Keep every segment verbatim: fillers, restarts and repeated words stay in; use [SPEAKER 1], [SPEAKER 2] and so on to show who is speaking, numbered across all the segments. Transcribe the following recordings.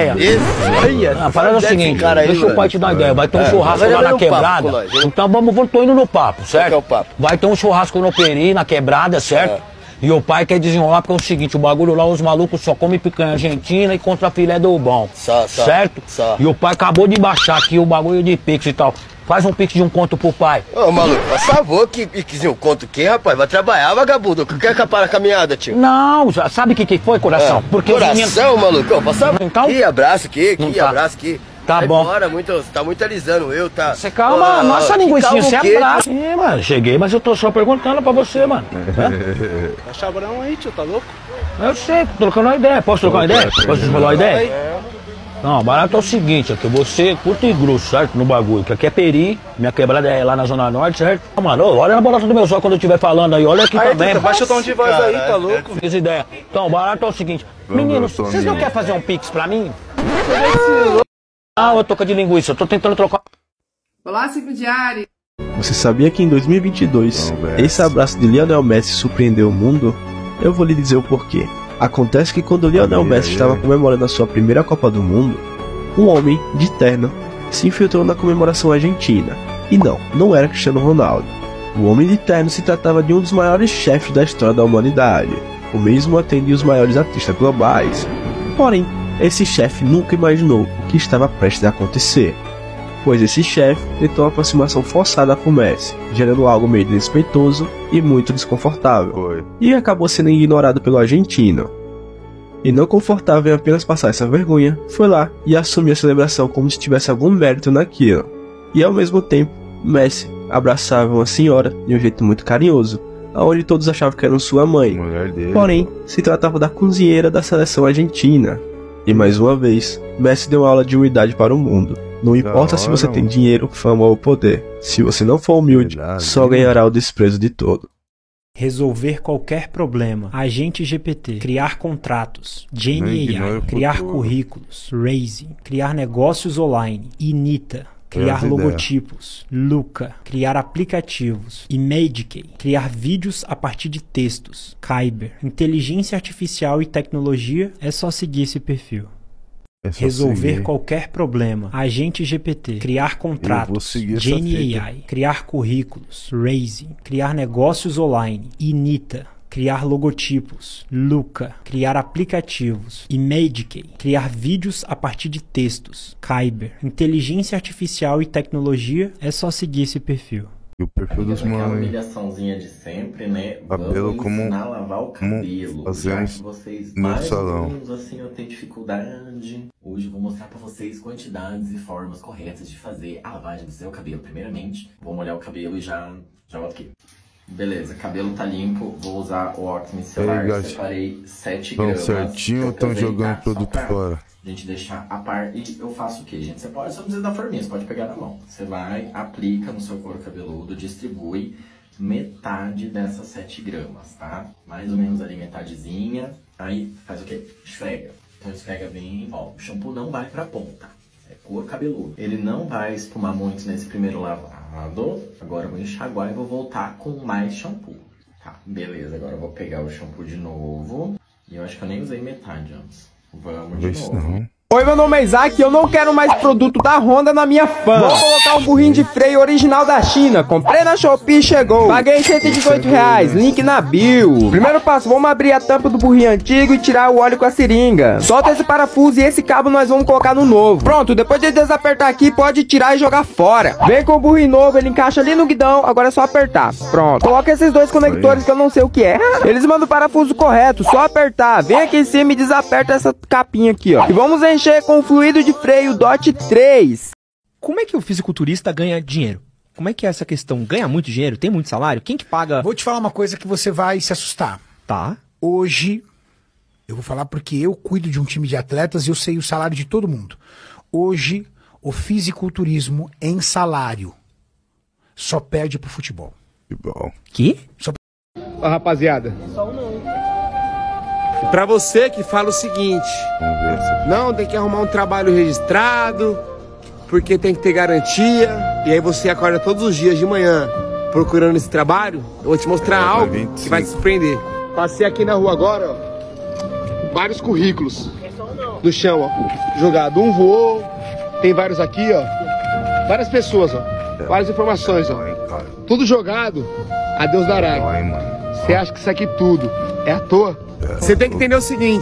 [SPEAKER 1] ideia.
[SPEAKER 2] Isso.
[SPEAKER 1] A parada é o seguinte, deixa o pai te dar uma ideia. Vai ter um churrasco lá na quebrada. Então vamos, vou, tô indo no papo, certo? Vai ter um churrasco no Peri, na quebrada, certo? E o pai quer desenrolar porque é o seguinte, o bagulho lá, os malucos só comem picanha argentina e contra filé do bom. Só, só, certo? Só. E o pai acabou de baixar aqui o bagulho de pix e tal. Faz um pix de um conto pro pai.
[SPEAKER 2] Ô, maluco, por favor, que pix de um conto o quê, rapaz? Vai trabalhar, vagabundo. Quer capar a caminhada, tio?
[SPEAKER 1] Não, sabe o que, que foi, coração?
[SPEAKER 2] É.
[SPEAKER 1] Porque
[SPEAKER 2] coração,
[SPEAKER 1] menino...
[SPEAKER 2] maluco, por favor.
[SPEAKER 1] Então...
[SPEAKER 2] Que abraço aqui, que
[SPEAKER 1] tá.
[SPEAKER 2] abraço aqui.
[SPEAKER 1] Tá
[SPEAKER 2] Sai
[SPEAKER 1] bom.
[SPEAKER 2] Fora, muito, você tá muito alisando eu, tá?
[SPEAKER 1] Você calma,
[SPEAKER 2] oh,
[SPEAKER 1] nossa linguiça, você abraça.
[SPEAKER 2] É,
[SPEAKER 1] mano, cheguei, mas eu tô só perguntando pra você, mano.
[SPEAKER 3] Tá chabrão aí, tio, tá louco?
[SPEAKER 1] Eu sei, tô trocando uma ideia. Posso trocar uma ideia? Posso te falar uma ideia? Não, o barato é o seguinte, é que você curta e grosso, certo? No bagulho, que aqui é Peri, minha quebrada é lá na Zona Norte, certo? Mano, olha na bolota do meu zóio quando eu estiver falando aí, olha aqui
[SPEAKER 3] aí,
[SPEAKER 1] também.
[SPEAKER 3] Tenta, baixa o tom de voz aí, tá louco?
[SPEAKER 1] Fiz ideia. Então, o barato é o seguinte, meninos, vocês não querem fazer um pix pra mim? Ah, eu toca de linguiça, eu tô tentando trocar.
[SPEAKER 4] Olá, Ciclo Diário.
[SPEAKER 5] Você sabia que em dois mil e vinte e dois, esse abraço de Lionel Messi surpreendeu o mundo? Eu vou lhe dizer o porquê. Acontece que quando Lionel Messi estava comemorando a sua primeira Copa do Mundo, um homem de terno se infiltrou na comemoração argentina. E não, não era Cristiano Ronaldo. O homem de terno se tratava de um dos maiores chefes da história da humanidade. O mesmo atendia os maiores artistas globais. Porém, esse chefe nunca imaginou o que estava prestes a acontecer, pois esse chefe tentou uma aproximação forçada com Messi, gerando algo meio desrespeitoso e muito desconfortável, Foi. e acabou sendo ignorado pelo argentino. E não confortável em apenas passar essa vergonha, foi lá e assumiu a celebração como se tivesse algum mérito naquilo. E ao mesmo tempo, Messi abraçava uma senhora de um jeito muito carinhoso, aonde todos achavam que era sua mãe, porém se tratava da cozinheira da seleção argentina. E mais uma vez, Messi deu uma aula de humildade para o mundo. Não importa se você tem dinheiro, fama ou poder. Se você não for humilde, só ganhará o desprezo de todo.
[SPEAKER 6] Resolver qualquer problema. Agente G P T. Criar contratos. Genie A I. Criar currículos. Raising. Criar negócios online. Inita. Criar logotipos, Luca, criar aplicativos, Imagic, criar vídeos a partir de textos, Kyber, inteligência artificial e tecnologia, é só seguir esse perfil. É Resolver seguir. qualquer problema, Agente G P T, criar contratos, Genie A I, criar currículos, Raising, criar negócios online, Inita, criar logotipos, Luca, criar aplicativos, Imagic, criar vídeos a partir de textos, Kyber, inteligência artificial e tecnologia, é só seguir esse perfil.
[SPEAKER 7] E o perfil dos manos.
[SPEAKER 8] Aquela humilhaçãozinha de sempre, né?
[SPEAKER 7] Cabelo
[SPEAKER 8] Vamos
[SPEAKER 7] como,
[SPEAKER 8] ensinar a lavar o cabelo.
[SPEAKER 7] Fazemos
[SPEAKER 8] já que vocês
[SPEAKER 7] no
[SPEAKER 8] mais
[SPEAKER 7] salão.
[SPEAKER 8] ou menos assim eu tenho dificuldade. Hoje eu vou mostrar pra vocês quantidades e formas corretas de fazer a lavagem do seu cabelo. Primeiramente, vou molhar o cabelo e já, já volto aqui. Beleza, cabelo tá limpo, vou usar o óculos micelar,
[SPEAKER 7] Ei,
[SPEAKER 8] separei sete
[SPEAKER 7] tão
[SPEAKER 8] gramas.
[SPEAKER 7] certinho ou estão jogando produto fora?
[SPEAKER 8] A gente deixar a par. E eu faço o que, gente? Você pode, só precisa da forminha, você pode pegar na mão. Você vai, aplica no seu couro cabeludo, distribui metade dessas sete gramas, tá? Mais ou menos ali metadezinha. Aí faz o que? Esfrega. Então esfrega bem, ó, o shampoo não vai pra ponta. É couro cabeludo. Ele não vai espumar muito nesse primeiro lavado. Agora eu vou enxaguar e vou voltar com mais shampoo. Tá, beleza. Agora eu vou pegar o shampoo de novo. E eu acho que eu nem usei metade antes. Vamos de novo. Não.
[SPEAKER 9] Oi, meu nome é Isaac e eu não quero mais produto da Honda na minha fan. Vou colocar um burrinho de freio original da China. Comprei na Shopee e chegou. Paguei cento e dezoito reais, link na bio. Primeiro passo, vamos abrir a tampa do burrinho antigo e tirar o óleo com a seringa. Solta esse parafuso e esse cabo nós vamos colocar no novo. Pronto, depois de desapertar aqui, pode tirar e jogar fora. Vem com o burrinho novo, ele encaixa ali no guidão, agora é só apertar. Pronto, coloca esses dois conectores que eu não sei o que é. Eles mandam o parafuso correto, só apertar. Vem aqui em cima e desaperta essa capinha aqui, ó. E vamos encher com fluido de freio DOT três.
[SPEAKER 10] Como é que o fisiculturista ganha dinheiro? Como é que é essa questão? Ganha muito dinheiro? Tem muito salário? Quem que paga?
[SPEAKER 11] Vou te falar uma coisa que você vai se assustar.
[SPEAKER 10] Tá.
[SPEAKER 11] Hoje, eu vou falar porque eu cuido de um time de atletas e eu sei o salário de todo mundo. Hoje, o fisiculturismo em salário só perde pro futebol.
[SPEAKER 7] Futebol.
[SPEAKER 10] Que?
[SPEAKER 11] Só...
[SPEAKER 9] Ó, rapaziada.
[SPEAKER 11] Só não.
[SPEAKER 9] Pra você que fala o seguinte, não, tem que arrumar um trabalho registrado, porque tem que ter garantia, e aí você acorda todos os dias de manhã procurando esse trabalho, eu vou te mostrar algo que vai te surpreender. Passei aqui na rua agora, ó, vários currículos.
[SPEAKER 12] no chão, ó, jogado. Um voou, tem vários aqui, ó. Várias pessoas, ó. Várias informações, ó. Tudo jogado, a Deus dará. Você acha que isso aqui tudo é à toa? Você tem que entender o seguinte.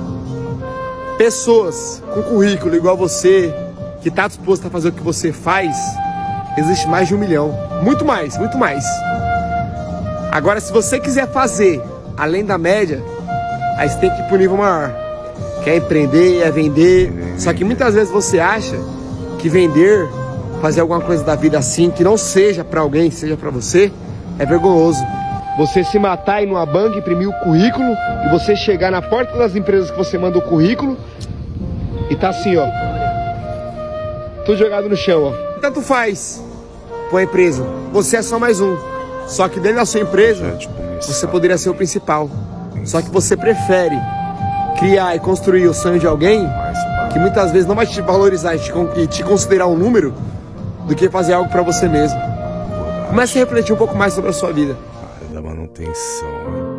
[SPEAKER 12] Pessoas com currículo igual você, que tá disposto a fazer o que você faz, existe mais de um milhão. Muito mais, muito mais. Agora, se você quiser fazer além da média, aí você tem que ir pro nível maior. Quer empreender, é vender. Só que muitas vezes você acha que vender, fazer alguma coisa da vida assim, que não seja pra alguém, que seja pra você, é vergonhoso. Você se matar e ir numa banca, imprimir o currículo, e você chegar na porta das empresas que você manda o currículo, e tá assim, ó. Tudo jogado no chão, ó. Tanto faz com a empresa. Você é só mais um. Só que dentro da sua empresa, você poderia ser o principal. Só que você prefere criar e construir o sonho de alguém que muitas vezes não vai te valorizar e te, e te considerar um número, do que fazer algo pra você mesmo. Comece a refletir um pouco mais sobre a sua vida.
[SPEAKER 7] Da manutenção,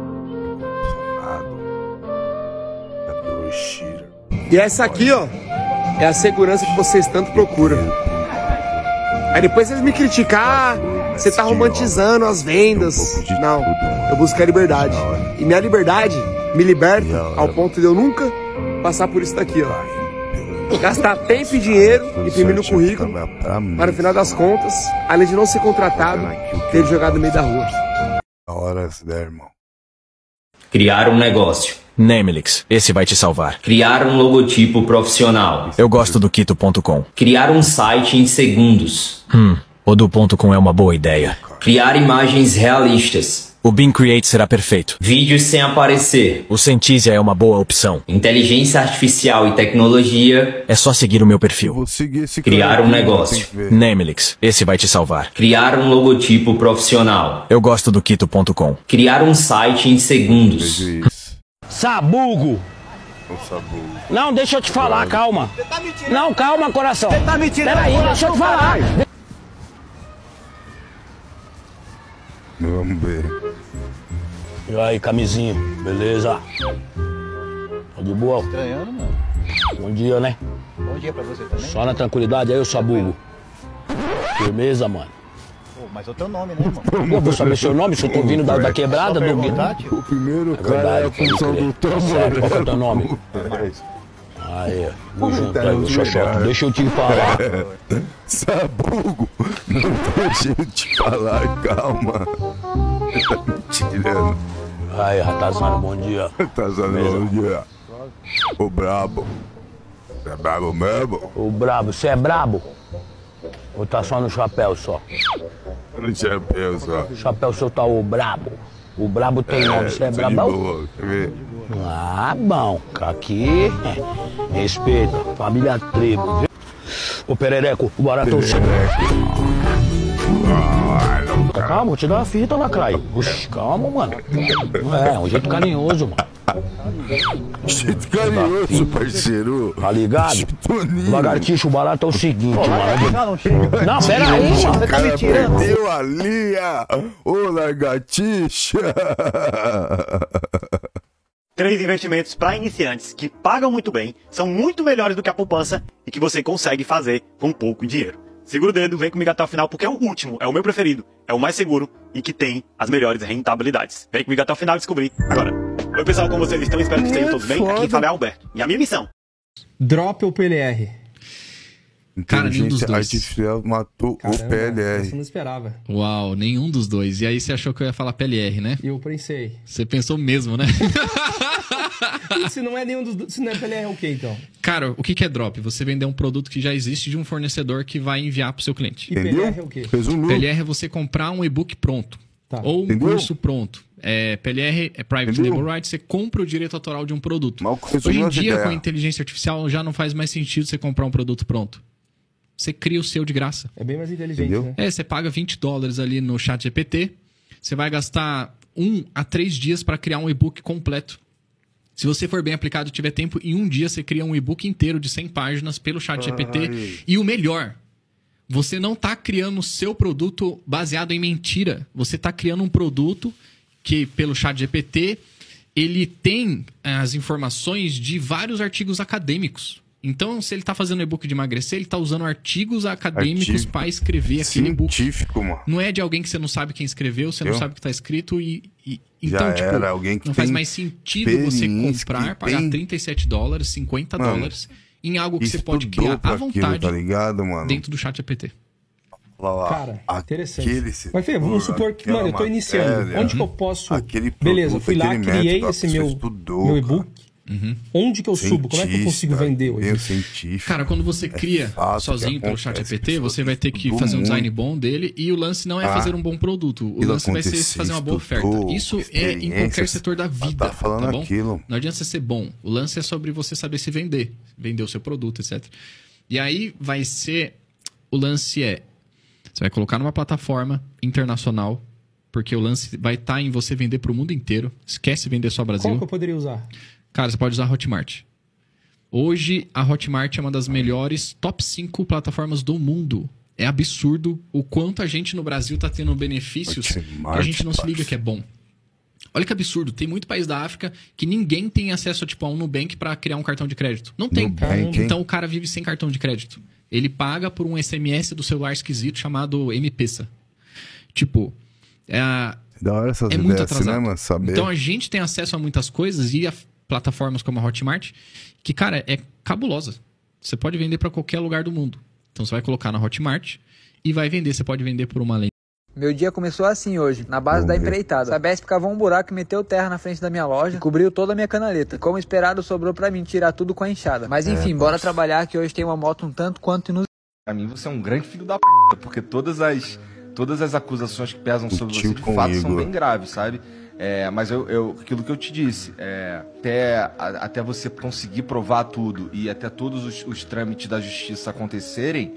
[SPEAKER 7] é dois tira.
[SPEAKER 12] E essa aqui, ó, é a segurança que vocês tanto procuram. Aí depois vocês me criticar, ah, você tá romantizando as vendas. Não, eu busco a liberdade. E minha liberdade me liberta ao ponto de eu nunca passar por isso daqui, ó. Gastar tempo e dinheiro imprimindo o currículo, para no final das contas, além de não ser contratado, ter jogado no meio da rua.
[SPEAKER 7] A hora der, irmão.
[SPEAKER 13] Criar um negócio.
[SPEAKER 14] Nemelix, esse vai te salvar.
[SPEAKER 13] Criar um logotipo profissional.
[SPEAKER 14] Eu gosto do Kito ponto com.
[SPEAKER 13] Criar um site em segundos.
[SPEAKER 14] Hum, o do ponto .com é uma boa ideia.
[SPEAKER 13] Criar imagens realistas.
[SPEAKER 14] O Bing Create será perfeito.
[SPEAKER 13] Vídeos sem aparecer.
[SPEAKER 14] O Sentisia é uma boa opção.
[SPEAKER 13] Inteligência artificial e tecnologia.
[SPEAKER 14] É só seguir o meu perfil.
[SPEAKER 7] Vou seguir esse
[SPEAKER 13] Criar um negócio.
[SPEAKER 14] Nemelix, esse vai te salvar.
[SPEAKER 13] Criar um logotipo profissional.
[SPEAKER 14] Eu gosto do Kito ponto com.
[SPEAKER 13] Criar um site em segundos.
[SPEAKER 1] Sabugo.
[SPEAKER 7] Sabugo.
[SPEAKER 1] Não, deixa eu te falar, calma.
[SPEAKER 3] Você tá mentindo.
[SPEAKER 1] Não, calma, coração.
[SPEAKER 3] Você tá mentindo.
[SPEAKER 1] Peraí, deixa eu te falar.
[SPEAKER 7] Vamos ver.
[SPEAKER 1] E aí, camisinho, beleza? Tá de boa?
[SPEAKER 3] Estranhando, mano.
[SPEAKER 1] Bom dia, né?
[SPEAKER 3] Bom dia pra você também.
[SPEAKER 1] Só na tranquilidade aí, ô Sabugo. Firmeza, mano.
[SPEAKER 3] Pô, mas é o teu nome, né, irmão?
[SPEAKER 1] Eu vou saber seu nome, se eu tô vindo da, da quebrada, do
[SPEAKER 7] O primeiro
[SPEAKER 1] é
[SPEAKER 7] cara
[SPEAKER 1] verdade,
[SPEAKER 7] é a função do
[SPEAKER 1] tá certo, qual que é o teu nome? Aí, vamos junto aí, ô Xoxota. Deixa eu te falar.
[SPEAKER 7] Sabugo, não deixa eu te falar, calma. Tá me tirando.
[SPEAKER 1] Aí, Ratazano, bom dia.
[SPEAKER 7] Ratazano, bom dia. O brabo. Você é brabo mesmo?
[SPEAKER 1] O brabo, você é brabo? Ou tá só no chapéu só?
[SPEAKER 7] No chapéu só.
[SPEAKER 1] O chapéu seu tá o brabo. O brabo tem nome, você é brabão?
[SPEAKER 7] Boa, quer ver?
[SPEAKER 1] Ah, bom. Aqui, é, respeita. Família Tribo, viu? Ô, Perereco, o barato é o seu. Calma, vou te dar uma fita, Lacraio. Oxi, calma, mano. É, um jeito carinhoso, mano.
[SPEAKER 7] Jeito carinhoso, parceiro.
[SPEAKER 1] Tá ligado?
[SPEAKER 7] Toninho.
[SPEAKER 1] Lagartixa, o barato é o seguinte,
[SPEAKER 3] Pô,
[SPEAKER 1] mano.
[SPEAKER 3] não, não chega.
[SPEAKER 1] Não, pera aí, mano.
[SPEAKER 7] O
[SPEAKER 3] Você tá
[SPEAKER 7] cara
[SPEAKER 3] me tirando.
[SPEAKER 7] perdeu a linha. Ô, lagartixa.
[SPEAKER 15] Três investimentos para iniciantes que pagam muito bem, são muito melhores do que a poupança e que você consegue fazer com pouco dinheiro. Segura o dedo, vem comigo até o final porque é o último, é o meu preferido, é o mais seguro e que tem as melhores rentabilidades. Vem comigo até o final e descobrir agora. Oi pessoal, como vocês estão? Espero que estejam todos bem. Aqui fala é Alberto. E a minha missão.
[SPEAKER 16] Drop ou P L R?
[SPEAKER 17] Cara, nenhum dos dois.
[SPEAKER 7] Artificial matou
[SPEAKER 16] Caramba,
[SPEAKER 7] o P L R.
[SPEAKER 16] Você não esperava.
[SPEAKER 17] Uau, nenhum dos dois. E aí você achou que eu ia falar P L R, né?
[SPEAKER 16] Eu pensei.
[SPEAKER 17] Você pensou mesmo, né?
[SPEAKER 16] Se não é nenhum dos dois, se não é P L R, é o que então?
[SPEAKER 17] Cara, o que que é drop? Você vender um produto que já existe de um fornecedor que vai enviar pro seu cliente.
[SPEAKER 16] E P L R é o quê?
[SPEAKER 7] Resumiu.
[SPEAKER 17] P L R é você comprar um e-book pronto.
[SPEAKER 16] Tá.
[SPEAKER 17] Ou um
[SPEAKER 7] Entendeu?
[SPEAKER 17] curso pronto. É, P L R é Private
[SPEAKER 7] Entendeu?
[SPEAKER 17] Label Rights, você compra o direito autoral de um produto.
[SPEAKER 7] Mal
[SPEAKER 17] Hoje em
[SPEAKER 7] resumiu as
[SPEAKER 17] dia,
[SPEAKER 7] ideias.
[SPEAKER 17] com a inteligência artificial, já não faz mais sentido você comprar um produto pronto. Você cria o seu de graça.
[SPEAKER 16] É bem mais inteligente,
[SPEAKER 7] Entendeu?
[SPEAKER 16] né?
[SPEAKER 17] É, você paga vinte dólares ali no chat G P T, você vai gastar um a três dias para criar um e-book completo. Se você for bem aplicado e tiver tempo, em um dia você cria um e-book inteiro de cem páginas pelo chat G P T.
[SPEAKER 7] Ai.
[SPEAKER 17] E o melhor, você não está criando o seu produto baseado em mentira. Você está criando um produto que, pelo chat G P T, ele tem as informações de vários artigos acadêmicos. Então, se ele tá fazendo e-book de emagrecer, ele tá usando artigos acadêmicos para escrever aquele e-book.
[SPEAKER 7] Científico, mano.
[SPEAKER 17] Não é de alguém que você não sabe quem escreveu, você
[SPEAKER 7] Eu?
[SPEAKER 17] não sabe o que tá escrito e... e
[SPEAKER 7] Já
[SPEAKER 17] então, tipo,
[SPEAKER 7] era, alguém que
[SPEAKER 17] não faz
[SPEAKER 7] tem
[SPEAKER 17] mais sentido você
[SPEAKER 7] experiência,
[SPEAKER 17] comprar,
[SPEAKER 7] que
[SPEAKER 17] pagar
[SPEAKER 7] tem-
[SPEAKER 17] trinta e sete dólares, cinquenta
[SPEAKER 7] Mano,
[SPEAKER 17] dólares em algo que você pode
[SPEAKER 7] estudou
[SPEAKER 17] criar
[SPEAKER 7] pra
[SPEAKER 17] à
[SPEAKER 7] aquilo,
[SPEAKER 17] vontade
[SPEAKER 7] tá ligado, mano?
[SPEAKER 17] dentro do chat G P T.
[SPEAKER 7] Lá, lá,
[SPEAKER 16] Cara, interessante.
[SPEAKER 7] aquele
[SPEAKER 16] Mas, Fê, vamos
[SPEAKER 7] setor,
[SPEAKER 16] supor que,
[SPEAKER 7] aquela
[SPEAKER 16] mano, eu tô iniciando.
[SPEAKER 7] matéria,
[SPEAKER 16] Onde que eu posso...
[SPEAKER 7] aquele
[SPEAKER 16] Beleza,
[SPEAKER 7] produto,
[SPEAKER 16] fui lá,
[SPEAKER 7] aquele
[SPEAKER 16] criei
[SPEAKER 7] método, a
[SPEAKER 16] esse
[SPEAKER 7] pessoa
[SPEAKER 16] meu,
[SPEAKER 7] estudou,
[SPEAKER 16] meu e-book.
[SPEAKER 17] Uhum.
[SPEAKER 16] Onde que eu subo? Como é que eu consigo
[SPEAKER 7] Cientista,
[SPEAKER 16] vender hoje?
[SPEAKER 7] meio científico.
[SPEAKER 17] Cara, quando você cria
[SPEAKER 7] fato
[SPEAKER 17] sozinho
[SPEAKER 7] que
[SPEAKER 17] pelo chat
[SPEAKER 7] acontece,
[SPEAKER 17] G P T, você vai ter que
[SPEAKER 7] estudou
[SPEAKER 17] fazer um design
[SPEAKER 7] muito.
[SPEAKER 17] bom dele e o lance não é
[SPEAKER 7] Ah,
[SPEAKER 17] fazer um bom produto. O
[SPEAKER 7] aquilo
[SPEAKER 17] lance vai ser
[SPEAKER 7] acontecer,
[SPEAKER 17] fazer uma boa oferta.
[SPEAKER 7] estudou,
[SPEAKER 17] Isso é em qualquer
[SPEAKER 7] experiências,
[SPEAKER 17] setor da
[SPEAKER 7] tá
[SPEAKER 17] vida,
[SPEAKER 7] falando
[SPEAKER 17] tá bom?
[SPEAKER 7] aquilo.
[SPEAKER 17] Não adianta você ser bom. O lance é sobre você saber se vender. Vender o seu produto, etcétera. E aí vai ser... O lance é... Você vai colocar numa plataforma internacional, porque o lance vai estar em você vender para o mundo inteiro. Esquece vender só Brasil.
[SPEAKER 16] Qual que eu poderia usar?
[SPEAKER 17] Cara, você pode usar a Hotmart. Hoje, a Hotmart é uma das melhores top cinco plataformas do mundo. É absurdo o quanto a gente no Brasil tá tendo benefícios
[SPEAKER 7] Hotmart,
[SPEAKER 17] que a gente não se
[SPEAKER 7] parça.
[SPEAKER 17] liga que é bom. Olha que absurdo. Tem muito país da África que ninguém tem acesso tipo, a um Nubank para criar um cartão de crédito. Não tem.
[SPEAKER 7] Nubank, hein?
[SPEAKER 17] Então o cara vive sem cartão de crédito. Ele paga por um S M S do celular esquisito chamado M-Pesa. Tipo, é,
[SPEAKER 7] Da hora essas
[SPEAKER 17] é muito
[SPEAKER 7] ideias assim,
[SPEAKER 17] atrasado.
[SPEAKER 7] né, mano? Saber.
[SPEAKER 17] Então a gente tem acesso a muitas coisas e a plataformas como a Hotmart, que, cara, é cabulosa. Você pode vender para qualquer lugar do mundo. Então você vai colocar na Hotmart e vai vender. Você pode vender por uma lei.
[SPEAKER 18] Meu dia começou assim hoje, na base da empreitada. A Besp cavou um buraco e meteu terra na frente da minha loja, cobriu toda a minha canaleta. E como esperado, sobrou pra mim tirar tudo com a enxada. Mas enfim,
[SPEAKER 19] É,
[SPEAKER 18] bora
[SPEAKER 19] nossa.
[SPEAKER 18] trabalhar que hoje tem uma moto um tanto quanto inusitada.
[SPEAKER 19] Pra mim você é um grande filho da p, porque todas as, todas as acusações que pesam sobre você de
[SPEAKER 7] com
[SPEAKER 19] fato são
[SPEAKER 7] Igor.
[SPEAKER 19] bem graves, sabe? É, mas eu, eu, aquilo que eu te disse, é, até, a- até você conseguir provar tudo e até todos os, os trâmites da justiça acontecerem,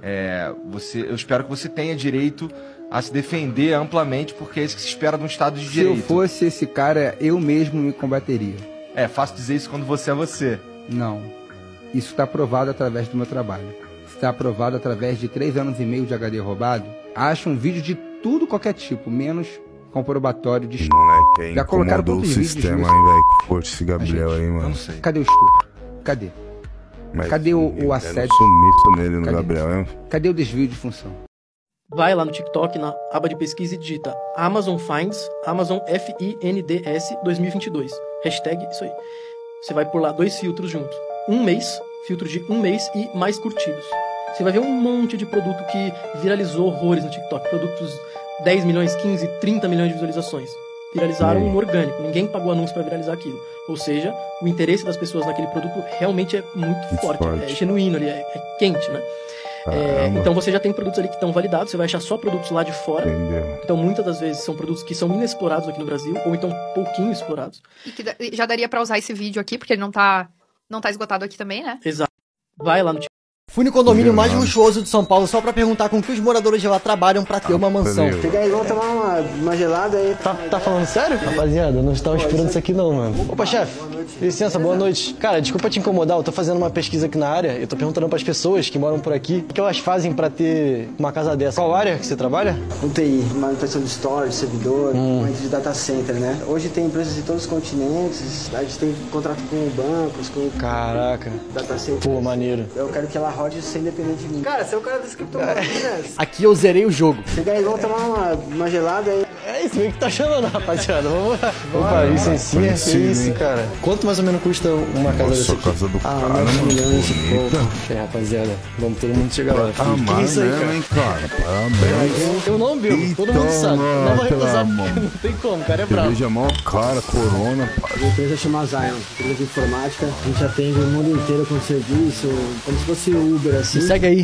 [SPEAKER 19] é, você, eu espero que você tenha direito a se defender amplamente, porque é isso que se espera de um Estado de
[SPEAKER 20] Se
[SPEAKER 19] Direito.
[SPEAKER 20] eu fosse esse cara, eu mesmo me combateria.
[SPEAKER 19] É fácil dizer isso quando você é você.
[SPEAKER 20] Não. Isso está provado através do meu trabalho. Está provado através de três anos e meio de H D roubado. Acha um vídeo de tudo qualquer tipo, menos comprobatório de estupro.
[SPEAKER 7] Moleque, aí
[SPEAKER 20] Já colocaram
[SPEAKER 7] incomodou o
[SPEAKER 20] todos os vídeos.
[SPEAKER 7] sistema,
[SPEAKER 20] meus-
[SPEAKER 7] hein, velho? Forte esse Gabriel aí, mano.
[SPEAKER 20] Cadê o estupro? Cadê?
[SPEAKER 7] Mas
[SPEAKER 20] Cadê o, o
[SPEAKER 7] deram
[SPEAKER 20] assédio?
[SPEAKER 7] sumiço nele no
[SPEAKER 20] Cadê?
[SPEAKER 7] Gabriel, hein?
[SPEAKER 20] Cadê o desvio de função?
[SPEAKER 21] Vai lá no TikTok, na aba de pesquisa e digita Amazon Finds, Amazon F I N D S dois mil e vinte e dois. Hashtag isso aí. Você vai por lá dois filtros juntos. Um mês, filtro de um mês e mais curtidos. Você vai ver um monte de produto que viralizou horrores no TikTok. Produtos dez milhões, quinze, trinta milhões de visualizações. Viralizaram no orgânico. Ninguém pagou anúncio para viralizar aquilo. Ou seja, o interesse das pessoas naquele produto realmente é muito,
[SPEAKER 7] Muito
[SPEAKER 21] forte.
[SPEAKER 7] forte.
[SPEAKER 21] É genuíno ali, é, é quente, né? É,
[SPEAKER 7] Caramba.
[SPEAKER 21] então você já tem produtos ali que estão validados, você vai achar só produtos lá de fora.
[SPEAKER 7] Entendeu.
[SPEAKER 21] Então muitas das vezes são produtos que são inexplorados aqui no Brasil, ou então pouquinho explorados.
[SPEAKER 22] E que da- já daria pra usar esse vídeo aqui, porque ele não tá, não tá esgotado aqui também, né?
[SPEAKER 21] Exato. Vai lá no
[SPEAKER 23] Fui no condomínio mais luxuoso de São Paulo só pra perguntar com que os moradores de lá trabalham pra ter uma mansão.
[SPEAKER 24] Valeu.
[SPEAKER 23] Chega aí, vamos tomar uma, uma gelada aí. Tá, tá falando sério? Rapaziada, eu não estava esperando isso aqui não, mano. Opa, chefe. Licença, boa noite. Cara, desculpa te incomodar, eu tô fazendo uma pesquisa aqui na área. Eu tô perguntando pras pessoas que moram por aqui o que elas fazem pra ter uma casa dessa. Qual área que você trabalha?
[SPEAKER 24] U T I, manutenção de storage, servidor,
[SPEAKER 23] Hum.
[SPEAKER 24] uma de data center, né? Hoje tem empresas de todos os continentes, a gente tem contrato com bancos, com
[SPEAKER 23] Caraca.
[SPEAKER 24] data center.
[SPEAKER 23] Pô, maneiro.
[SPEAKER 24] Eu quero que ela rode sem depender de mim. Cara, você é o cara das criptomoedas, né?
[SPEAKER 23] Aqui eu zerei o jogo.
[SPEAKER 24] Chega aí, vamos tomar uma, uma gelada aí.
[SPEAKER 23] É isso meio que tá chamando, rapaziada. Vamos lá. Opa, licencinha, que
[SPEAKER 7] Conhecido,
[SPEAKER 23] isso,
[SPEAKER 7] hein?
[SPEAKER 23] cara. Quanto mais ou menos custa uma casa
[SPEAKER 7] Nossa,
[SPEAKER 23] dessa
[SPEAKER 7] a
[SPEAKER 23] aqui?
[SPEAKER 7] casa do
[SPEAKER 23] ah,
[SPEAKER 7] cara,
[SPEAKER 23] nove
[SPEAKER 7] mano,
[SPEAKER 23] milhões e
[SPEAKER 7] bonita.
[SPEAKER 23] pouco. É, rapaziada, vamos todo mundo chegar lá.
[SPEAKER 7] Tá
[SPEAKER 23] Que que é isso aí,
[SPEAKER 7] mesmo,
[SPEAKER 23] cara?
[SPEAKER 7] hein, cara? Parabéns.
[SPEAKER 23] Eu não bebo, todo mundo
[SPEAKER 7] Então,
[SPEAKER 23] sabe. Não vai
[SPEAKER 7] pela
[SPEAKER 23] recusar
[SPEAKER 7] mão.
[SPEAKER 23] porque não tem como, o cara é bravo.
[SPEAKER 7] Cerveja mó cara, corona, pai.
[SPEAKER 24] A empresa chama Zion, empresa de informática. A gente atende o mundo inteiro com serviço, como se fosse Uber, assim.
[SPEAKER 23] Me segue aí.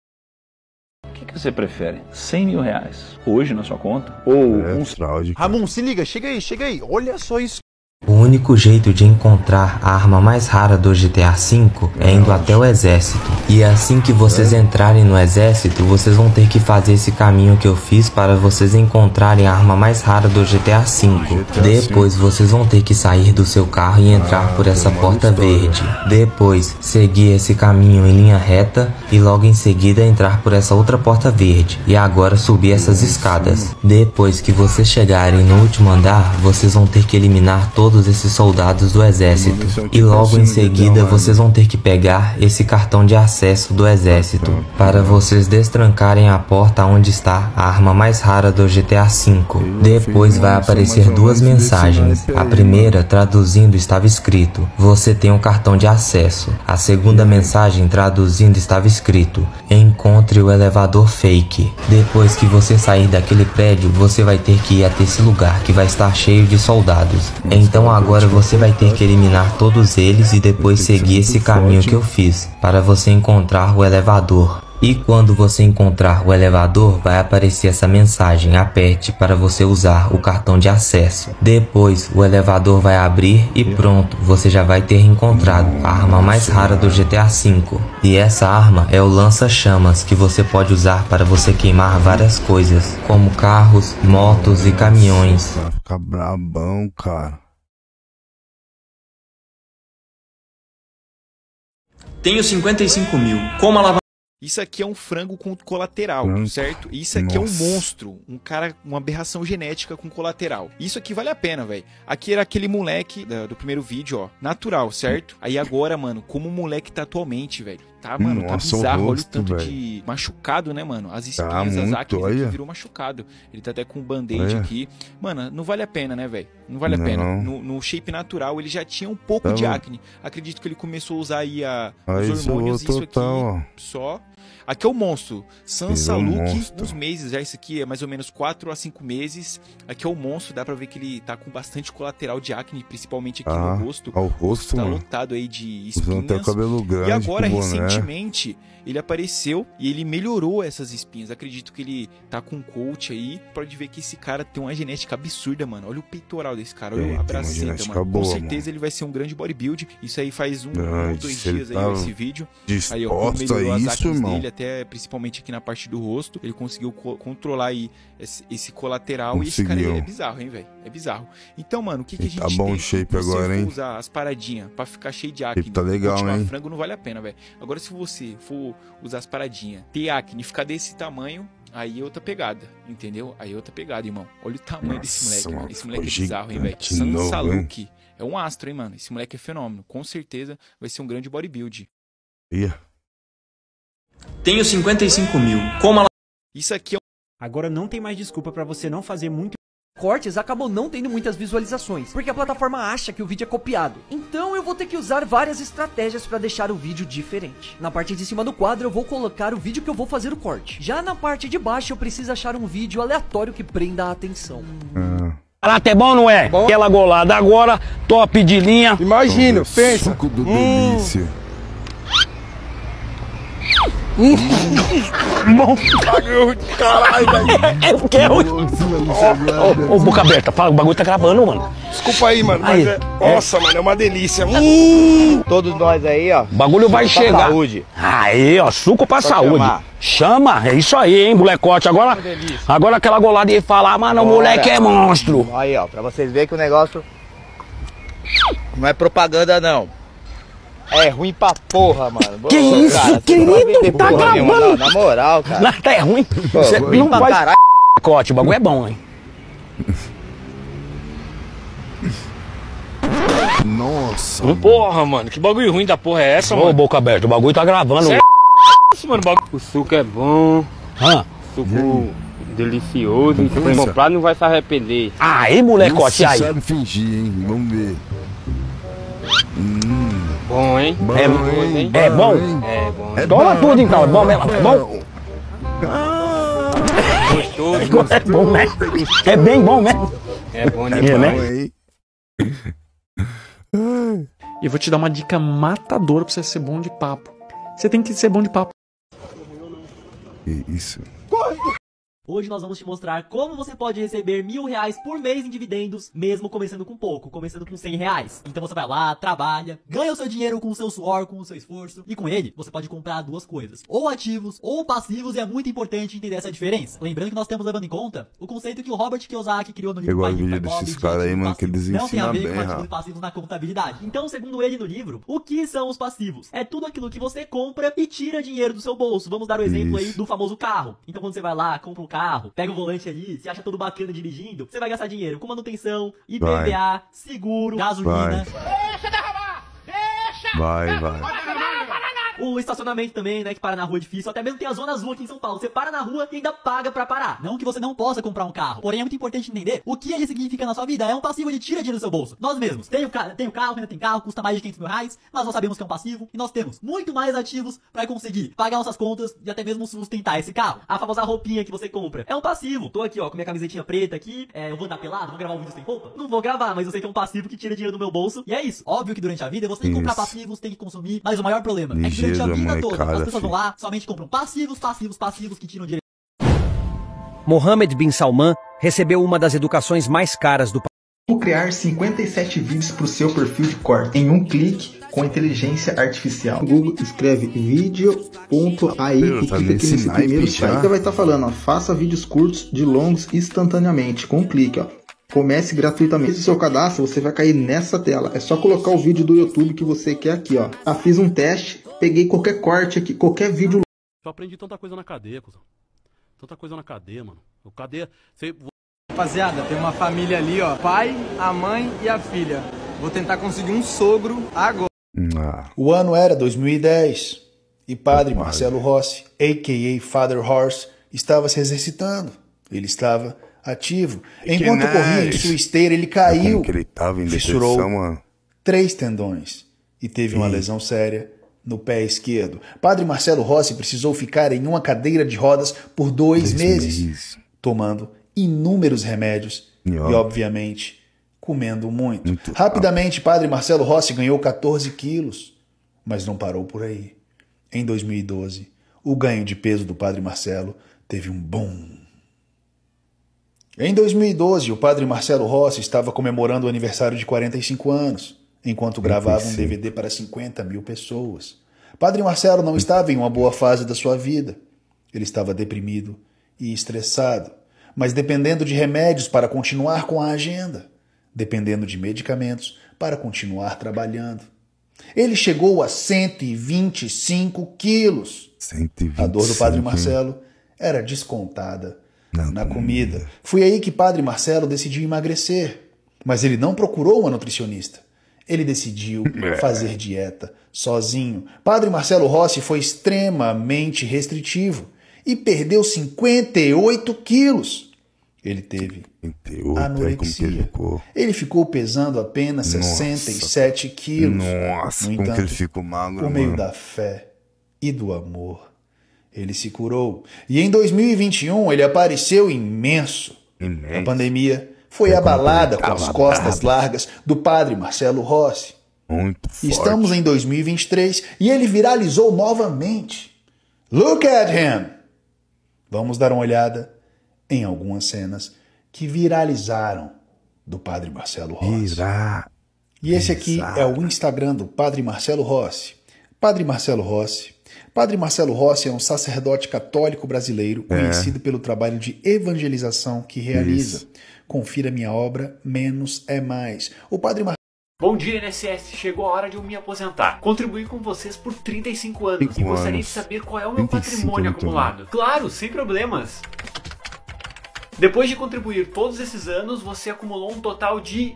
[SPEAKER 25] O que, que você prefere? cem mil reais hoje na sua conta? Ou
[SPEAKER 7] É,
[SPEAKER 25] um...
[SPEAKER 7] fraude.
[SPEAKER 3] Ramon, se liga, chega aí, chega aí. Olha só isso.
[SPEAKER 26] O único jeito de encontrar a arma mais rara do G T A cinco é indo até o exército. E assim que vocês entrarem no exército, vocês vão ter que fazer esse caminho que eu fiz para vocês encontrarem a arma mais rara do G T A cinco. Depois vocês vão ter que sair do seu carro e entrar por essa porta verde. Depois seguir esse caminho em linha reta e logo em seguida entrar por essa outra porta verde. E agora subir essas escadas. Depois que vocês chegarem no último andar, vocês vão ter que eliminar todos todos esses soldados do exército. E logo em seguida vocês vão ter que pegar esse cartão de acesso do exército para vocês destrancarem a porta onde está a arma mais rara do G T A cinco. Depois vai aparecer duas mensagens. A primeira, traduzindo, estava escrito: você tem um cartão de acesso. A segunda mensagem, traduzindo, estava escrito: encontre o elevador fake. Depois que você sair daquele prédio, você vai ter que ir até esse lugar que vai estar cheio de soldados. Então agora você vai ter que eliminar todos eles e depois seguir esse caminho que eu fiz para você encontrar o elevador. E quando você encontrar o elevador, vai aparecer essa mensagem: aperte para você usar o cartão de acesso. Depois o elevador vai abrir e pronto, você já vai ter encontrado a arma mais rara do G T A cinco. E essa arma é o lança-chamas, que você pode usar para você queimar várias coisas, como carros, motos e caminhões.
[SPEAKER 7] Fica brabão, cara.
[SPEAKER 2] Tenho cinquenta e cinco mil. Como alavancar?
[SPEAKER 4] Isso aqui é um frango com colateral, certo? Isso aqui Nossa. é um monstro, um cara, uma aberração genética com colateral. Isso aqui vale a pena, velho. Aqui era aquele moleque do, do primeiro vídeo, ó, natural, certo? Aí agora, mano, como o moleque tá atualmente, velho. Tá, mano,
[SPEAKER 7] Nossa,
[SPEAKER 4] tá bizarro.
[SPEAKER 7] rosto,
[SPEAKER 4] olha o tanto
[SPEAKER 7] véio.
[SPEAKER 4] de machucado, né, mano? As espinhas,
[SPEAKER 7] tá
[SPEAKER 4] as
[SPEAKER 7] muito,
[SPEAKER 4] acnes
[SPEAKER 7] olha.
[SPEAKER 4] aqui virou machucado. Ele tá até com um band-aid
[SPEAKER 7] Olha.
[SPEAKER 4] aqui. Mano, não vale a pena, né, velho? Não vale a
[SPEAKER 7] Não.
[SPEAKER 4] pena. No, no shape natural, ele já tinha um pouco
[SPEAKER 7] Tá
[SPEAKER 4] de
[SPEAKER 7] bom.
[SPEAKER 4] acne. Acredito que ele começou a usar aí a,
[SPEAKER 7] Aí
[SPEAKER 4] os hormônios.
[SPEAKER 7] zoou
[SPEAKER 4] Isso
[SPEAKER 7] total,
[SPEAKER 4] aqui só... Aqui é o monstro. Sansa
[SPEAKER 7] Virou
[SPEAKER 4] Luke,
[SPEAKER 7] monstro.
[SPEAKER 4] uns meses já. Isso aqui é mais ou menos quatro a cinco meses. Aqui é o monstro. Dá pra ver que ele tá com bastante colateral de acne, principalmente aqui
[SPEAKER 7] Ah,
[SPEAKER 4] no rosto.
[SPEAKER 7] ao rosto,
[SPEAKER 4] Tá
[SPEAKER 7] mano.
[SPEAKER 4] lotado aí de
[SPEAKER 7] Usando até
[SPEAKER 4] espinhas.
[SPEAKER 7] cabelo grande,
[SPEAKER 4] E agora,
[SPEAKER 7] com boné.
[SPEAKER 4] recentemente, ele apareceu e ele melhorou essas espinhas. Acredito que ele tá com um coach aí. Pode ver que esse cara tem uma genética absurda, mano. Olha o peitoral desse cara. Olha
[SPEAKER 7] Tem,
[SPEAKER 4] a
[SPEAKER 7] tem uma
[SPEAKER 4] braceta,
[SPEAKER 7] genética
[SPEAKER 4] mano.
[SPEAKER 7] boa,
[SPEAKER 4] com certeza ele vai ser um grande bodybuild. Isso aí faz um
[SPEAKER 7] Ai,
[SPEAKER 4] ou dois
[SPEAKER 7] se ele
[SPEAKER 4] dias aí
[SPEAKER 7] tá
[SPEAKER 4] esse vídeo. Aí, ó, como
[SPEAKER 7] disposto
[SPEAKER 4] melhorou
[SPEAKER 7] a
[SPEAKER 4] as
[SPEAKER 7] isso,
[SPEAKER 4] acnes
[SPEAKER 7] irmão.
[SPEAKER 4] dele, até principalmente aqui na parte do rosto. Ele conseguiu co controlar aí esse, esse colateral. E esse cara
[SPEAKER 7] Conseguiu.
[SPEAKER 4] é bizarro, hein, velho? É bizarro. Então, mano, o que, que a
[SPEAKER 7] Ele
[SPEAKER 4] gente
[SPEAKER 7] tá bom
[SPEAKER 4] tem?
[SPEAKER 7] o shape
[SPEAKER 4] Se você
[SPEAKER 7] agora,
[SPEAKER 4] for
[SPEAKER 7] hein?
[SPEAKER 4] usar as paradinhas pra ficar cheio de acne,
[SPEAKER 7] Shape tá legal,
[SPEAKER 4] continuar
[SPEAKER 7] hein?
[SPEAKER 4] frango, não vale a pena, velho. Agora, se você for usar as paradinhas, ter acne, ficar desse tamanho, aí é outra pegada, entendeu? Aí é outra pegada, irmão. Olha o tamanho
[SPEAKER 7] Nossa,
[SPEAKER 4] desse moleque, mano. Esse
[SPEAKER 7] ficou
[SPEAKER 4] moleque é bizarro, hein, velho?
[SPEAKER 7] gigante
[SPEAKER 4] Sansa
[SPEAKER 7] novo, hein?
[SPEAKER 4] Luke é um astro, hein, mano? Esse moleque é fenômeno. Com certeza vai ser um grande bodybuild.
[SPEAKER 7] Ia.
[SPEAKER 2] Tenho cinquenta e cinco mil. Como alavancar?
[SPEAKER 4] Isso aqui é
[SPEAKER 5] Agora não tem mais desculpa pra você não fazer muito cortes, acabou não tendo muitas visualizações, porque a plataforma acha que o vídeo é copiado. Então eu vou ter que usar várias estratégias pra deixar o vídeo diferente. Na parte de cima do quadro eu vou colocar o vídeo que eu vou fazer o corte. Já na parte de baixo eu preciso achar um vídeo aleatório que prenda a atenção.
[SPEAKER 7] Ah.
[SPEAKER 1] Caráter é bom, não é? Bom. Aquela golada agora, top de linha.
[SPEAKER 7] Imagino, pensa. Suco do
[SPEAKER 1] Hum.
[SPEAKER 7] delícia.
[SPEAKER 1] Hum. Bom, caralho, é porque é ruim. Ô, ô, boca aberta, fala, o bagulho tá gravando, mano.
[SPEAKER 12] Desculpa aí, mano,
[SPEAKER 1] Aí,
[SPEAKER 12] mas é... Nossa, mano, é uma delícia. Hum. Todos nós aí, ó.
[SPEAKER 1] O bagulho vai
[SPEAKER 12] Suco pra
[SPEAKER 1] chegar.
[SPEAKER 12] saúde.
[SPEAKER 1] Aí, ó, suco pra
[SPEAKER 12] Pode
[SPEAKER 1] saúde.
[SPEAKER 12] chamar.
[SPEAKER 1] Chama, é isso aí, hein, molecote. Agora, agora aquela golada ia falar, mano, o
[SPEAKER 12] Bora.
[SPEAKER 1] moleque é monstro.
[SPEAKER 12] Aí, ó, pra vocês verem que o negócio não é propaganda, não. É ruim pra porra, mano.
[SPEAKER 1] Que
[SPEAKER 12] Ô,
[SPEAKER 1] isso,
[SPEAKER 12] cara,
[SPEAKER 1] querido?
[SPEAKER 12] você não vai vender
[SPEAKER 1] Tá
[SPEAKER 12] porra nenhuma,
[SPEAKER 1] gravando.
[SPEAKER 12] não, na moral, cara.
[SPEAKER 1] Não, tá é ruim.
[SPEAKER 12] Pô,
[SPEAKER 1] Cê
[SPEAKER 12] ruim
[SPEAKER 1] não
[SPEAKER 12] pra
[SPEAKER 1] faz
[SPEAKER 12] caralho.
[SPEAKER 1] molecote, o bagulho é bom, hein.
[SPEAKER 7] Nossa.
[SPEAKER 6] Porra, mano, que bagulho ruim da porra é essa,
[SPEAKER 1] Ô,
[SPEAKER 6] mano?
[SPEAKER 1] boca aberta, o bagulho tá gravando.
[SPEAKER 6] Cê é isso, mano, bagulho. O suco é bom.
[SPEAKER 1] Hã?
[SPEAKER 6] Suco delicioso. E se for comprar, não vai se arrepender.
[SPEAKER 1] Aí, molecote,
[SPEAKER 7] Não
[SPEAKER 1] aí.
[SPEAKER 7] se sabe fingir, hein? Vamos ver. Hum.
[SPEAKER 6] Bom, hein?
[SPEAKER 7] Bom,
[SPEAKER 1] É,
[SPEAKER 7] hein?
[SPEAKER 1] é bom?
[SPEAKER 6] É bom.
[SPEAKER 7] É
[SPEAKER 1] Toma
[SPEAKER 7] bom.
[SPEAKER 1] tudo então, é bom mesmo? É bom?
[SPEAKER 6] Gostoso.
[SPEAKER 1] É bom mesmo? É bem bom mesmo?
[SPEAKER 6] É bom, né?
[SPEAKER 1] É, né?
[SPEAKER 7] hein?
[SPEAKER 8] E eu vou te dar uma dica matadora pra você ser bom de papo. Você tem que ser bom de papo.
[SPEAKER 7] Que isso?
[SPEAKER 5] Hoje nós vamos te mostrar como você pode receber mil reais por mês em dividendos, mesmo começando com pouco, começando com cem reais. Então você vai lá, trabalha, ganha o seu dinheiro com o seu suor, com o seu esforço, e com ele você pode comprar duas coisas, ou ativos ou passivos, e é muito importante entender essa diferença. Lembrando que nós temos levando em conta o conceito que o Robert Kiyosaki criou no livro
[SPEAKER 7] Pegou o
[SPEAKER 5] Pai Rico,
[SPEAKER 7] vídeo
[SPEAKER 5] Pai Pobre,
[SPEAKER 7] desses
[SPEAKER 5] de
[SPEAKER 7] caras aí,
[SPEAKER 5] ativos
[SPEAKER 7] mano, que eles
[SPEAKER 5] passivos. Não tem a
[SPEAKER 7] ensinam
[SPEAKER 5] ver
[SPEAKER 7] bem,
[SPEAKER 5] com ativos
[SPEAKER 7] Rafa.
[SPEAKER 5] e passivos na contabilidade. Então, segundo ele no livro, o que são os passivos? É tudo aquilo que você compra e tira dinheiro do seu bolso. Vamos dar o exemplo aí
[SPEAKER 7] Isso.
[SPEAKER 5] do famoso carro. Então quando você vai lá, compra um carro carro, pega o volante ali, se acha todo bacana dirigindo, você vai gastar dinheiro com manutenção, I P V A, seguro, gasolina.
[SPEAKER 7] Deixa derramar! Deixa! Vai, vai.
[SPEAKER 5] O estacionamento também, né, que para na rua é difícil. Até mesmo tem a zona azul aqui em São Paulo. Você para na rua e ainda paga pra parar. Não que você não possa comprar um carro. Porém, é muito importante entender o que ele significa na sua vida. É um passivo, ele tira dinheiro do seu bolso. Nós mesmos. Tem o, ca tem o carro, ainda tem carro, custa mais de quinhentos mil reais. Mas nós sabemos que é um passivo. E nós temos muito mais ativos pra conseguir pagar nossas contas e até mesmo sustentar esse carro. A famosa roupinha que você compra. É um passivo. Tô aqui, ó, com minha camisetinha preta aqui. É, eu vou andar pelado, vou gravar um vídeo sem roupa? Não vou gravar, mas eu sei que é um passivo que tira dinheiro do meu bolso. E é isso. Óbvio que durante a vida você tem que comprar passivos, tem que consumir. Mas o maior problema é que durante a vida toda as pessoas vão lá, somente compram passivos, passivos, passivos que tiram dinheiro.
[SPEAKER 9] Mohammed bin Salman recebeu uma das educações mais caras do país.
[SPEAKER 10] Como criar cinquenta e sete vídeos para o seu perfil de corte em um clique com inteligência artificial. Google escreve vídeo ponto a i e clica aqui nesse primeiro site. Então vai estar falando, ó, faça vídeos curtos de longos instantaneamente com um clique, ó. Comece gratuitamente. Se o seu cadastro, você vai cair nessa tela. É só colocar o vídeo do YouTube que você quer aqui, ó. Ah, fiz um teste, peguei qualquer corte aqui, qualquer vídeo.
[SPEAKER 11] Eu aprendi tanta coisa na cadeia, cuzão. Tanta coisa na cadeia, mano. O cadeia... Você...
[SPEAKER 13] Rapaziada, tem uma família ali, ó. Pai, a mãe e a filha. Vou tentar conseguir um sogro agora.
[SPEAKER 14] Ah. O ano era dois mil e dez. E padre Marcelo Rossi, a k a. Father Horse, estava se exercitando. Ele estava... ativo. Enquanto nice. corria em sua esteira, ele caiu,
[SPEAKER 7] que ele tava em
[SPEAKER 14] fissurou
[SPEAKER 7] mano.
[SPEAKER 14] três tendões e teve uma lesão séria no pé esquerdo. Padre Marcelo Rossi precisou ficar em uma cadeira de rodas por dois, dois meses, meses, tomando inúmeros remédios e, e obviamente, comendo muito. muito Rapidamente, Padre Marcelo Rossi ganhou quatorze quilos, mas não parou por aí. Em dois mil e doze, o ganho de peso do Padre Marcelo teve um boom. Em dois mil e doze, o padre Marcelo Rossi estava comemorando o aniversário de quarenta e cinco anos, enquanto gravava um D V D para cinquenta mil pessoas. Padre Marcelo não estava em uma boa fase da sua vida. Ele estava deprimido e estressado, mas dependendo de remédios para continuar com a agenda, dependendo de medicamentos para continuar trabalhando. Ele chegou a cento e vinte e cinco quilos.
[SPEAKER 7] cento e vinte e cinco.
[SPEAKER 14] A dor do padre Marcelo era descontada Não, na comida. Foi aí que Padre Marcelo decidiu emagrecer. Mas ele não procurou uma nutricionista. Ele decidiu fazer dieta sozinho. Padre Marcelo Rossi foi extremamente restritivo e perdeu cinquenta e oito quilos. Ele teve anorexia. Ele ficou pesando apenas Nossa. sessenta e sete quilos.
[SPEAKER 7] Nossa,
[SPEAKER 14] no
[SPEAKER 7] como
[SPEAKER 14] entanto,
[SPEAKER 7] que ele ficou magro,
[SPEAKER 14] por meio
[SPEAKER 7] mano.
[SPEAKER 14] da fé e do amor, ele se curou. E em dois mil e vinte e um ele apareceu imenso.
[SPEAKER 7] imenso.
[SPEAKER 14] A pandemia foi abalada com as costas largas do padre Marcelo Rossi.
[SPEAKER 7] Muito forte.
[SPEAKER 14] Estamos em dois mil e vinte e três e ele viralizou novamente. Look at him! Vamos dar uma olhada em algumas cenas que viralizaram do padre Marcelo Rossi.
[SPEAKER 7] Irá.
[SPEAKER 14] E esse aqui é o Instagram do padre Marcelo Rossi. Padre Marcelo Rossi. Padre Marcelo Rossi é um sacerdote católico brasileiro
[SPEAKER 7] É.
[SPEAKER 14] conhecido pelo trabalho de evangelização que realiza.
[SPEAKER 7] Isso.
[SPEAKER 14] Confira minha obra, Menos é Mais. O padre Mar...
[SPEAKER 15] Bom dia, N S S. Chegou a hora de eu me aposentar. Contribuí com vocês por trinta e cinco anos e
[SPEAKER 7] Cinco
[SPEAKER 15] gostaria
[SPEAKER 7] anos.
[SPEAKER 15] de saber qual é o meu
[SPEAKER 7] trinta e cinco
[SPEAKER 15] patrimônio
[SPEAKER 7] é muito
[SPEAKER 15] acumulado. Claro, sem problemas. Depois de contribuir todos esses anos, você acumulou um total de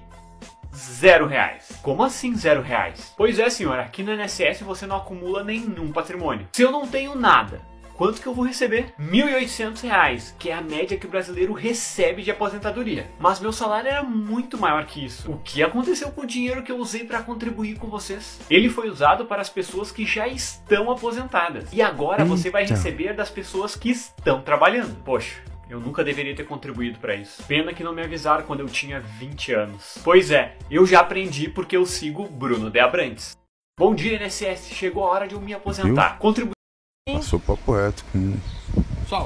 [SPEAKER 15] zero reais. Como assim zero reais? Pois é, senhor, aqui no N S S você não acumula nenhum patrimônio. Se eu não tenho nada, quanto que eu vou receber? mil e oitocentos reais, que é a média que o brasileiro recebe de aposentadoria. Mas meu salário era muito maior que isso. O que aconteceu com o dinheiro que eu usei para contribuir com vocês? Ele foi usado para as pessoas que já estão aposentadas. E agora você vai
[SPEAKER 7] Eita.
[SPEAKER 15] receber das pessoas que estão trabalhando. Poxa, eu nunca deveria ter contribuído para isso. Pena que não me avisaram quando eu tinha vinte anos. Pois é, eu já aprendi porque eu sigo Bruno de Abrantes. Bom dia, N S S. Chegou a hora de eu me aposentar. Contribuir.
[SPEAKER 7] Passou papo reto com...
[SPEAKER 15] Sol.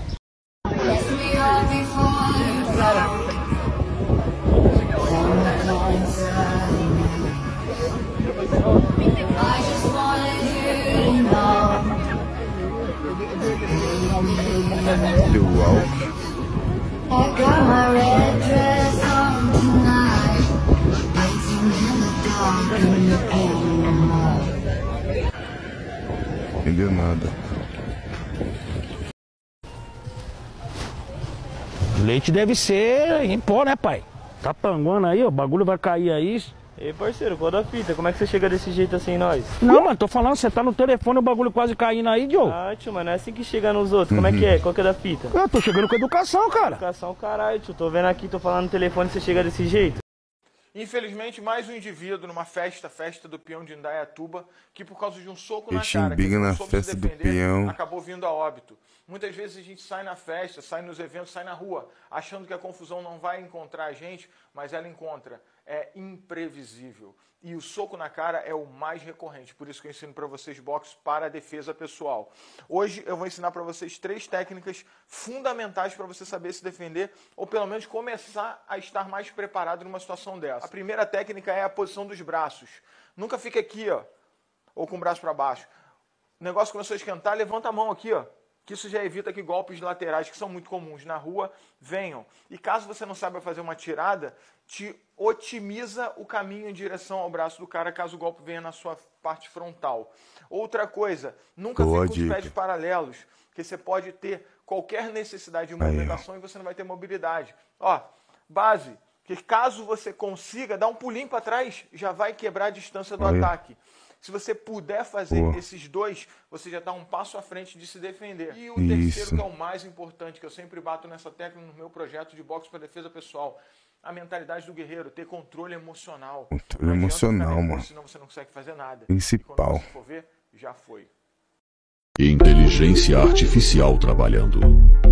[SPEAKER 7] Deu álcool. Entendeu nada.
[SPEAKER 1] leites devem ser em pó, né, pai? Tá panguando aí, ó, o bagulho vai cair aí.
[SPEAKER 6] Ei, parceiro, qual da fita? Como é que você chega desse jeito assim em nós?
[SPEAKER 1] Não, mano, tô falando, você tá no telefone, o bagulho quase caindo aí, Diogo.
[SPEAKER 6] Ah, tio, mas não é assim que chega nos outros. Como é que é? Qual que é da fita?
[SPEAKER 1] Eu tô chegando com educação, cara.
[SPEAKER 6] Educação, caralho, tio. Tô vendo aqui, tô falando no telefone, você chega desse jeito.
[SPEAKER 3] Infelizmente, mais um indivíduo numa festa, festa do peão de Indaiatuba, que por causa de um soco na
[SPEAKER 7] Esse
[SPEAKER 3] cara, que
[SPEAKER 7] na
[SPEAKER 3] não soube
[SPEAKER 7] festa
[SPEAKER 3] se
[SPEAKER 7] do
[SPEAKER 3] defender,
[SPEAKER 7] peão.
[SPEAKER 3] acabou vindo a óbito. Muitas vezes a gente sai na festa, sai nos eventos, sai na rua, achando que a confusão não vai encontrar a gente, mas ela encontra. É imprevisível. E o soco na cara é o mais recorrente. Por isso que eu ensino para vocês boxe para a defesa pessoal. Hoje eu vou ensinar para vocês três técnicas fundamentais para você saber se defender, ou pelo menos começar a estar mais preparado numa situação dessa. A primeira técnica é a posição dos braços. Nunca fique aqui, ó, ou com o braço para baixo. O negócio começou a esquentar, levanta a mão aqui, ó. Que isso já evita que golpes laterais, que são muito comuns na rua, venham. E caso você não saiba fazer uma tirada, te otimiza o caminho em direção ao braço do cara, caso o golpe venha na sua parte frontal. Outra coisa, nunca
[SPEAKER 7] Boa
[SPEAKER 3] fique com os pés
[SPEAKER 7] dica.
[SPEAKER 3] paralelos, que você pode ter qualquer necessidade de movimentação e você não vai ter mobilidade. Ó, base, que caso você consiga dar um pulinho para trás, já vai quebrar a distância do
[SPEAKER 7] Aí.
[SPEAKER 3] ataque. Se você puder fazer
[SPEAKER 7] Boa.
[SPEAKER 3] esses dois, você já está um passo à frente de se defender. E o
[SPEAKER 7] Isso.
[SPEAKER 3] terceiro, que é o mais importante, que eu sempre bato nessa tecla no meu projeto de boxe para defesa pessoal, a mentalidade do guerreiro, ter controle emocional.
[SPEAKER 7] Controle
[SPEAKER 3] Não adianta
[SPEAKER 7] emocional,
[SPEAKER 3] ficar nervoso,
[SPEAKER 7] mano.
[SPEAKER 3] senão você não consegue fazer nada.
[SPEAKER 7] Principal.
[SPEAKER 3] E quando você for ver, já foi.
[SPEAKER 16] Inteligência artificial trabalhando.